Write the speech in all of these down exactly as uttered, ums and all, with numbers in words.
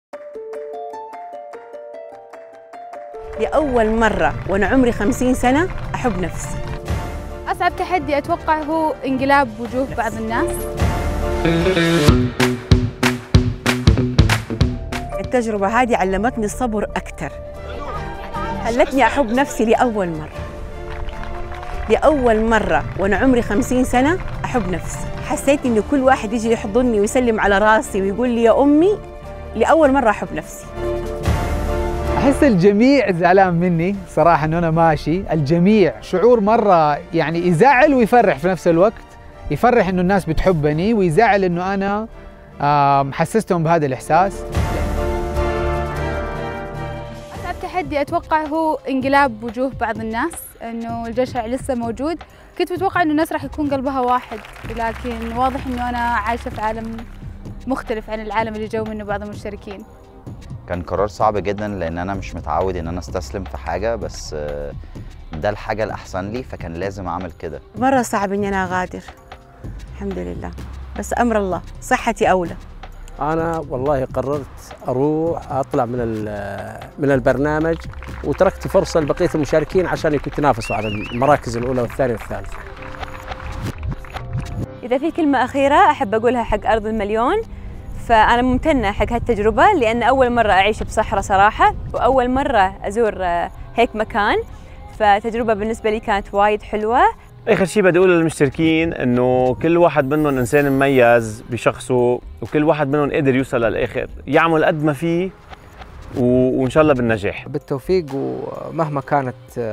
لأول مرة وأنا عمري خمسين سنة أحب نفسي. أصعب تحدي أتوقع هو انقلاب وجوه بعض الناس. التجربة هذه علمتني الصبر أكثر، خلتني أحب نفسي لأول مرة. لأول مرة وأنا عمري خمسين سنة أحب نفسي. حسيت إن كل واحد يجي يحضني ويسلم على راسي ويقول لي يا أمي. لأول مرة أحب نفسي. أحس الجميع زعلان مني صراحة إنه أنا ماشي، الجميع شعور مرة يعني يزعل ويفرح في نفس الوقت. يفرح إنه الناس بتحبني، ويزعل إنه أنا حسستهم بهذا الإحساس. أصعب تحدي أتوقع هو انقلاب وجوه بعض الناس، إنه الجشع لسه موجود. كنت متوقع إنه الناس راح يكون قلبها واحد، لكن واضح إنه أنا عايشة في عالم مختلف عن العالم اللي جو منه بعض المشتركين. كان قرار صعب جدا لان انا مش متعود ان انا استسلم في حاجه، بس ده الحاجه الاحسن لي فكان لازم اعمل كده. مره صعب اني انا اغادر، الحمد لله، بس امر الله، صحتي اولى. انا والله قررت اروح اطلع من من البرنامج، وتركت فرصه لبقيه المشاركين عشان يتنافسوا على المراكز الاولى والثانيه والثالثه. اذا في كلمه اخيره احب اقولها حق ارض المليون، فأنا ممتنة حق هالتجربة لأن أول مرة أعيش بصحراء صراحة، وأول مرة أزور هيك مكان، فتجربة بالنسبة لي كانت وايد حلوة. آخر شيء بدي أقوله للمشتركين إنه كل واحد منهم إنسان مميز بشخصه، وكل واحد منهم قدر يوصل للآخر، يعمل قد ما فيه وإن شاء الله بالنجاح. بالتوفيق، ومهما كانت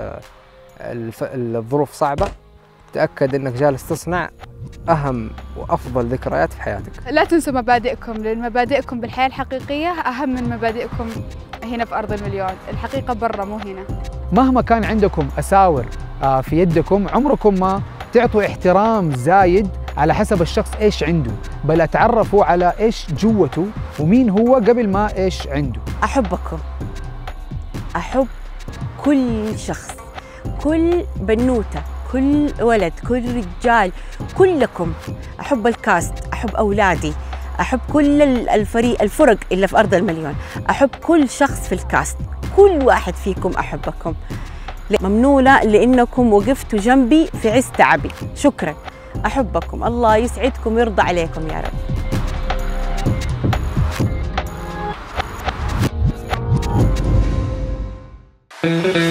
الظروف صعبة تأكد إنك جالس تصنع أهم وأفضل ذكريات في حياتك. لا تنسوا مبادئكم، لأن مبادئكم بالحياة الحقيقية أهم من مبادئكم هنا في أرض المليون. الحقيقة برا مو هنا. مهما كان عندكم أساور في يدكم، عمركم ما تعطوا احترام زايد على حسب الشخص إيش عنده، بل أتعرفوا على إيش جوته ومين هو قبل ما إيش عنده. أحبكم، أحب كل شخص، كل بنوتة، كل ولد، كل رجال، كلكم. أحب الكاست، أحب أولادي، أحب كل الفريق الفرق اللي في أرض المليون، أحب كل شخص في الكاست، كل واحد فيكم أحبكم. ممنونة لأنكم وقفتوا جنبي في عز تعبي، شكراً. أحبكم، الله يسعدكم ويرضى عليكم يا رب.